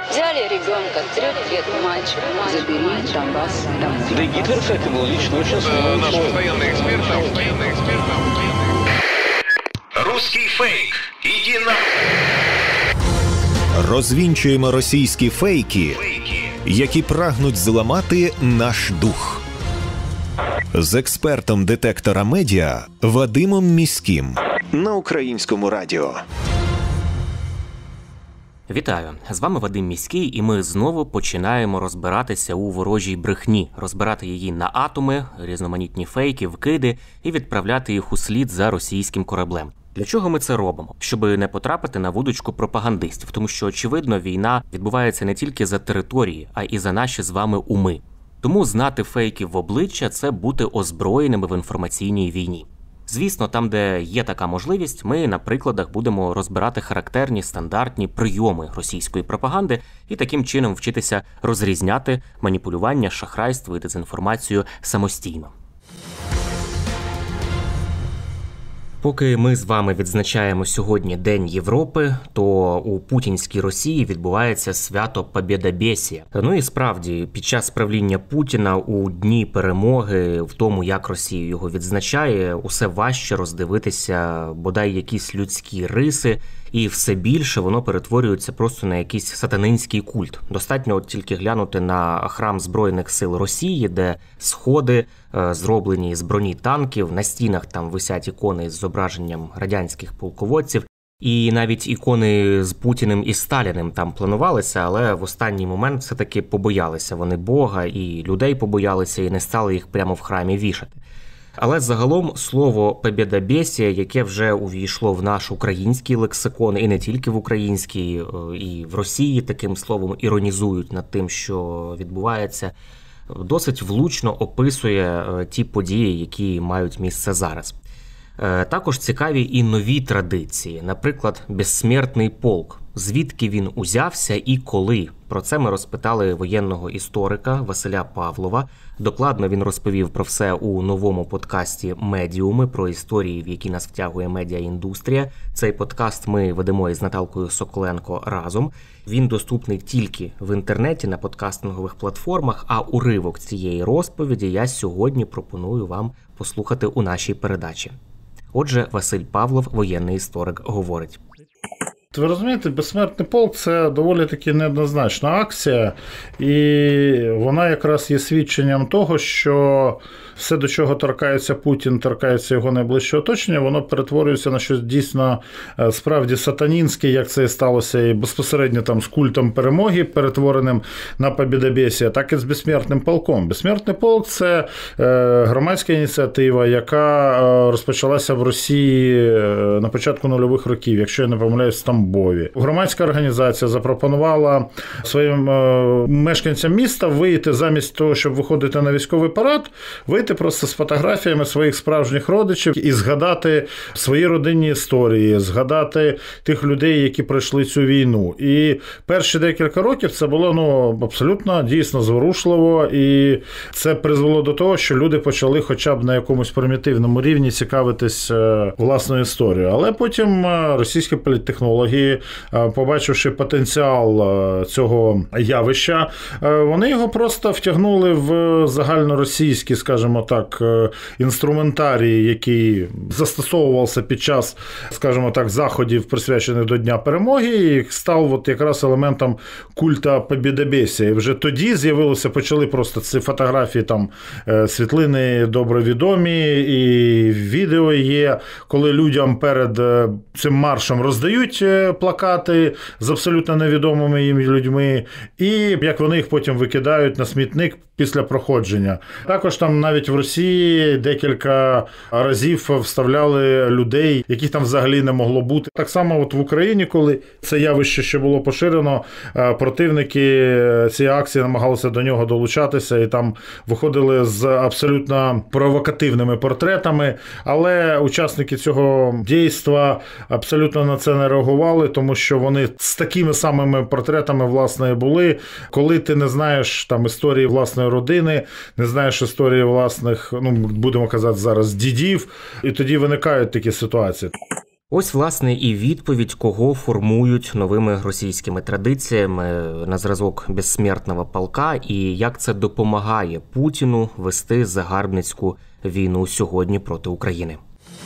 Взяли ребенка, 3 лет мальчик, забери Донбасс домой. Да и Гитлер, кстати, был лично очень смелый Наш человек. постоянный эксперт. Русский фейк. Иди на... Розвінчуємо російські фейки, які прагнуть зламати наш дух. З експертом детектора медіа Вадимом Міським на Українському радіо. Вітаю! З вами Вадим Міський, і ми знову починаємо розбиратися у ворожій брехні, розбирати її на атоми, різноманітні фейки, вкиди і відправляти їх у слід за російським кораблем. Для чого ми це робимо? Щоби не потрапити на вудочку пропагандистів, тому що, очевидно, війна відбувається не тільки за території, а і за наші з вами уми. Тому знати фейки в обличчя – це бути озброєними в інформаційній війні. Звісно, там, де є така можливість, ми на прикладах будемо розбирати характерні стандартні прийоми російської пропаганди і таким чином вчитися розрізняти маніпулювання, шахрайство і дезінформацію самостійно. Поки ми з вами відзначаємо сьогодні День Європи, то у путінській Росії відбувається свято Побєдобєсія. Ну і справді, під час правління Путіна у дні перемоги, в тому, як Росія його відзначає, усе важче роздивитися бодай якісь людські риси, і все більше воно перетворюється просто на якийсь сатанинський культ. Достатньо от тільки глянути на храм Збройних сил Росії, де сходи зроблені з броні танків, на стінах там висять ікони з зображенням радянських полководців, і навіть ікони з Путіним і Сталіним там планувалися, але в останній момент все-таки побоялися вони Бога, і людей побоялися, і не стали їх прямо в храмі вішати. Але загалом слово «побєдобєсія», яке вже увійшло в наш український лексикон, і не тільки в український, і в Росії таким словом іронізують над тим, що відбувається, досить влучно описує ті події, які мають місце зараз. Також цікаві і нові традиції, наприклад, «Безсмертний полк». Звідки він узявся і коли? Про це ми розпитали воєнного історика Василя Павлова. Докладно він розповів про все у новому подкасті «Медіуми» про історії, в які нас втягує медіаіндустрія. Цей подкаст ми ведемо із Наталкою Соколенко разом. Він доступний тільки в інтернеті на подкастингових платформах, а уривок цієї розповіді я сьогодні пропоную вам послухати у нашій передачі. Отже, Василь Павлов, воєнний історик, говорить. Ви розумієте, «Безсмертний полк» – це доволі таки неоднозначна акція, і вона якраз є свідченням того, що все, до чого торкається Путін, торкається його найближче оточення, воно перетворюється на щось дійсно справді сатанінське, як це і сталося і безпосередньо там з культом перемоги, перетвореним на «Побєдобєсія», так і з «Безсмертним полком». «Безсмертний полк» – це громадська ініціатива, яка розпочалася в Росії на початку нульових років, якщо я не помиляюсь, в Тамбові. Громадська організація запропонувала своїм мешканцям міста вийти замість того, щоб виходити на військовий парад, вийти просто з фотографіями своїх справжніх родичів і згадати свої родинні історії, згадати тих людей, які пройшли цю війну. І перші декілька років це було абсолютно дійсно зворушливо, і це призвело до того, що люди почали хоча б на якомусь примітивному рівні цікавитись власною історією. Але потім російські політтехнологи, побачивши потенціал цього явища, вони його просто втягнули в загальноросійські, скажімо так, інструментарій, який застосовувався під час, скажімо так, заходів, присвячених до Дня Перемоги, і став от якраз елементом культа Побєдобєсія. І вже тоді почали просто ці фотографії, там, світлини добре відомі, і відео є, коли людям перед цим маршем роздають плакати з абсолютно невідомими їм людьми, і як вони їх потім викидають на смітник після проходження. Також там навіть в Росії декілька разів вставляли людей, яких там взагалі не могло бути. Так само от в Україні, коли це явище ще було поширено, противники цієї акції намагалися до нього долучатися і там виходили з абсолютно провокативними портретами, але учасники цього дійства абсолютно на це не реагували, тому що вони з такими самими портретами, власне, були. Коли ти не знаєш там історії власної родини, не знаєш історії власних, будемо казати зараз, дідів, і тоді виникають такі ситуації. Ось, власне, і відповідь, кого формують новими російськими традиціями на зразок безсмертного полка, і як це допомагає Путіну вести загарбницьку війну сьогодні проти України.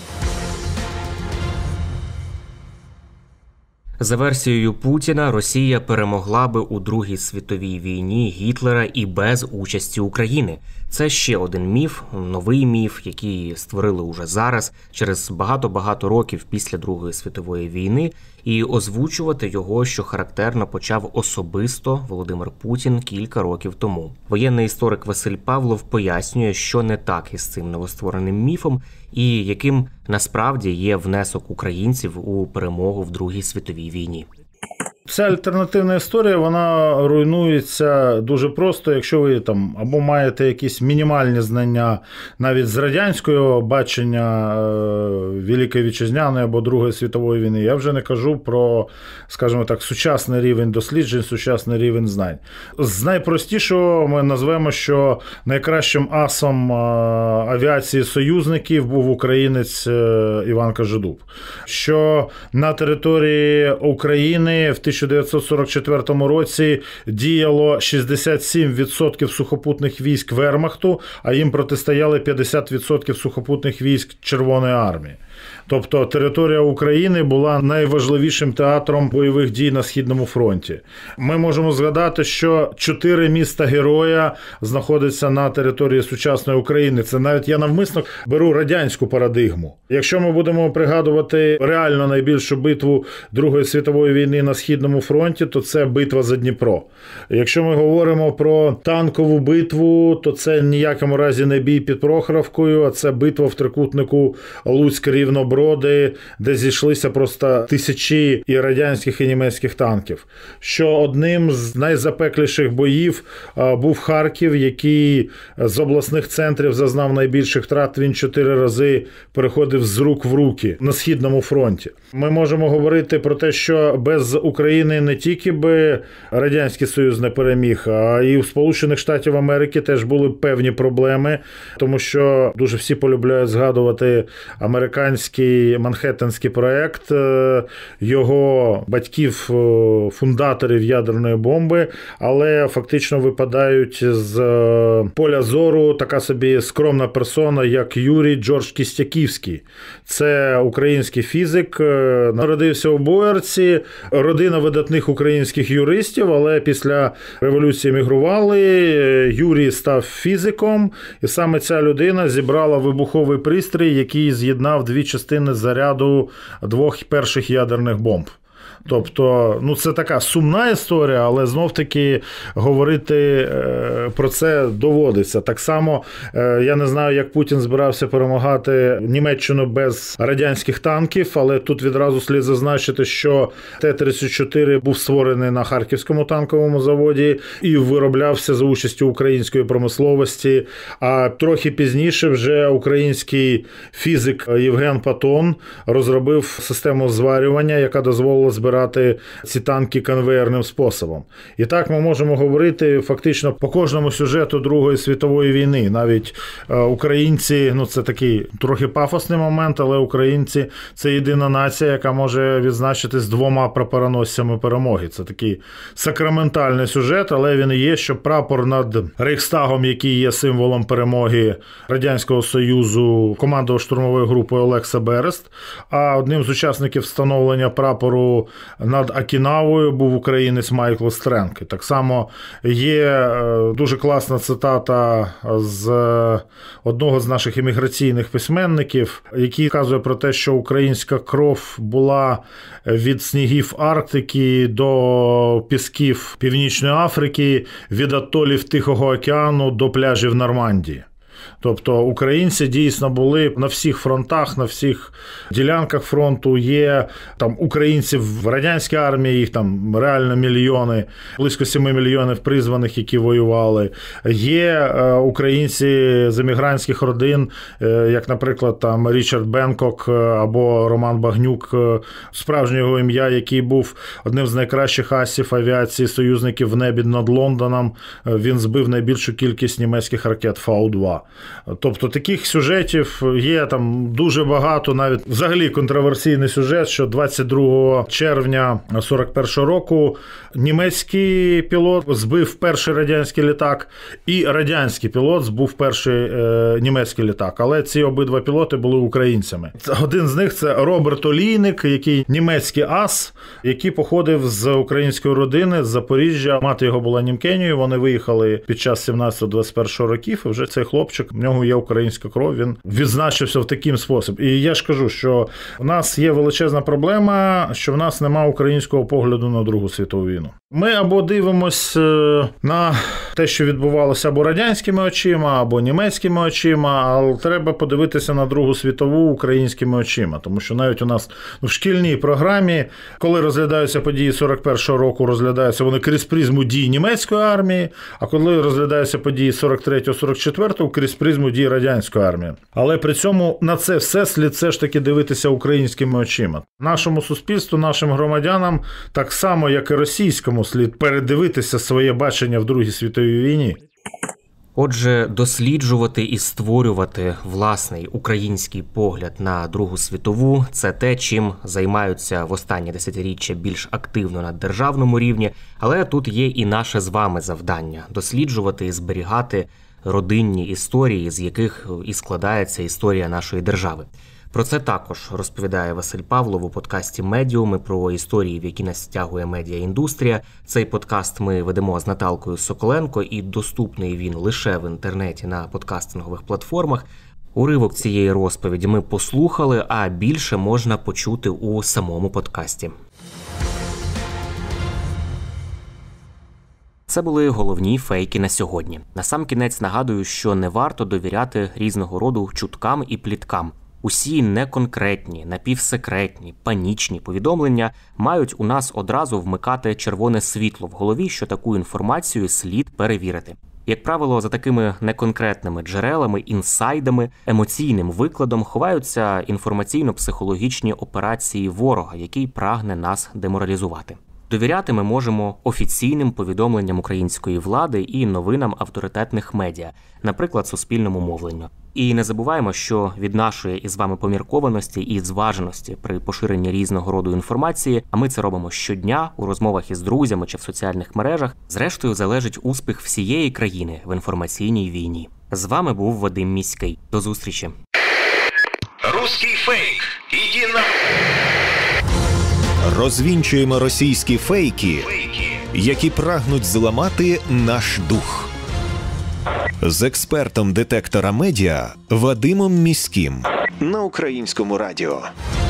За версією Путіна, Росія перемогла би у Другій світовій війні Гітлера і без участі України. Це ще один міф, новий міф, який створили уже зараз, через багато-багато років після Другої світової війни, і озвучувати його, що характерно, почав особисто Володимир Путін кілька років тому. Воєнний історик Василь Павлов пояснює, що не так із цим новоствореним міфом і яким насправді є внесок українців у перемогу в Другій світовій війні. Ця альтернативна історія, вона руйнується дуже просто, якщо ви там або маєте якісь мінімальні знання навіть з радянського бачення Великої Вітчизняної або Другої світової війни. Я вже не кажу про, скажімо так, сучасний рівень досліджень, сучасний рівень знань. З найпростішого ми назвемо, що найкращим асом авіації союзників був українець Іван Кожедуб. Що на території України в 1944 році діяло 67% сухопутних військ Вермахту, а їм протистояли 50% сухопутних військ Червоної армії. Тобто територія України була найважливішим театром бойових дій на Східному фронті. Ми можемо згадати, що 4 міста-героя знаходяться на території сучасної України. Це навіть я навмисно беру радянську парадигму. Якщо ми будемо пригадувати реально найбільшу битву Другої світової війни на Східному фронті, то це битва за Дніпро. Якщо ми говоримо про танкову битву, то це ніякому разі не бій під Прохоровкою, а це битва в трикутнику Луцьк-Рівноброди, де зійшлися просто тисячі і радянських, і німецьких танків. Що одним з найзапекліших боїв був Харків, який з обласних центрів зазнав найбільших втрат. Він 4 рази переходив з рук в руки на Східному фронті. Ми можемо говорити про те, що без України не тільки би Радянський Союз не переміг, а і у Сполучених Штатів Америки теж були певні проблеми, тому що дуже всі полюбляють згадувати американський Манхеттенський проект, його батьків, фундаторів ядерної бомби, але фактично випадають з поля зору така собі скромна персона, як Юрій Джордж Кістяківський. Це український фізик, народився у Боярці, родина видатних українських юристів, але після революції емігрували, Юрій став фізиком, і саме ця людина зібрала вибуховий пристрій, який з'єднав 2 частини заряду 2 перших ядерних бомб. Тобто, це така сумна історія, але знов-таки говорити про це доводиться. Так само, я не знаю, як Путін збирався перемагати Німеччину без радянських танків, але тут відразу слід зазначити, що Т-34 був створений на Харківському танковому заводі і вироблявся за участю української промисловості, а трохи пізніше вже український фізик Євген Патон розробив систему зварювання, яка дозволила збирати ці танки конвеєрним способом. І так ми можемо говорити фактично по кожному сюжету Другої світової війни. Навіть українці, це такий трохи пафосний момент, але українці – це єдина нація, яка може відзначитись 2 прапороносцями перемоги. Це такий сакраментальний сюжет, але він є, що прапор над Рейхстагом, який є символом перемоги Радянського Союзу, командував штурмовою групою Олекса Берест, а одним з учасників встановлення прапору над Окінавою був українець Майкл Стренк. Так само є дуже класна цитата з одного з наших еміграційних письменників, який вказує про те, що українська кров була від снігів Арктики до пісків Північної Африки, від атолів Тихого океану до пляжів Нормандії. Тобто українці дійсно були на всіх фронтах, на всіх ділянках фронту. Є там українці в радянській армії, їх там реально мільйони, близько 7 мільйонів призваних, які воювали. Є українці з емігрантських родин, як, наприклад, там Річард Бенкок або Роман Багнюк, справжнє його ім'я, який був одним з найкращих асів авіації союзників в небі над Лондоном. Він збив найбільшу кількість німецьких ракет Фау-2. Тобто таких сюжетів є там дуже багато, навіть взагалі контроверсійний сюжет, що 22 червня 41 року німецький пілот збив перший радянський літак, і радянський пілот збив перший німецький літак. Але ці обидва пілоти були українцями. Один з них – це Роберт Олійник, який німецький ас, який походив з української родини, з Запоріжжя. Мати його була німкенею, вони виїхали під час 17-21 років, і вже цей хлопчик, в нього є українська кров, він відзначився в таким спосіб. І я ж кажу, що в нас є величезна проблема, що в нас немає українського погляду на Другу світову війну. Ми або дивимося на те, що відбувалося або радянськими очима, або німецькими очима, але треба подивитися на Другу світову українськими очима, тому що навіть у нас в шкільній програмі, коли розглядаються події 41-го року, розглядаються вони крізь призму дій німецької армії, а коли розглядаються події 43-44-го, крізь призму дій радянської армії. Але при цьому на це все слід все ж таки дивитися українськими очима. Нашому суспільству, нашим громадянам, так само, як і російському, слід передивитися своє бачення в Другій світовій війні. Отже, досліджувати і створювати власний український погляд на Другу світову – це те, чим займаються в останні десятиріччя більш активно на державному рівні, але тут є і наше з вами завдання – досліджувати і зберігати родинні історії, з яких і складається історія нашої держави. Про це також розповідає Василь Павлов у подкасті «Медіуми» про історії, в які нас стягує медіаіндустрія. Цей подкаст ми ведемо з Наталкою Соколенко, і доступний він лише в інтернеті на подкастингових платформах. Уривок цієї розповіді ми послухали, а більше можна почути у самому подкасті. Це були головні фейки на сьогодні. Насамкінець нагадую, що не варто довіряти різного роду чуткам і пліткам. Усі неконкретні, напівсекретні, панічні повідомлення мають у нас одразу вмикати червоне світло в голові, що таку інформацію слід перевірити. Як правило, за такими неконкретними джерелами, інсайдами, емоційним викладом ховаються інформаційно-психологічні операції ворога, який прагне нас деморалізувати. Довіряти ми можемо офіційним повідомленням української влади і новинам авторитетних медіа, наприклад, суспільному мовленню. І не забуваємо, що від нашої із вами поміркованості і зваженості при поширенні різного роду інформації, а ми це робимо щодня у розмовах із друзями чи в соціальних мережах, зрештою залежить успіх всієї країни в інформаційній війні. З вами був Вадим Міський. До зустрічі. Русский фейк. Иди на... Розвінчуємо російські фейки, які прагнуть зламати наш дух. З експертом детектора медіа Вадимом Міським на Українському радіо.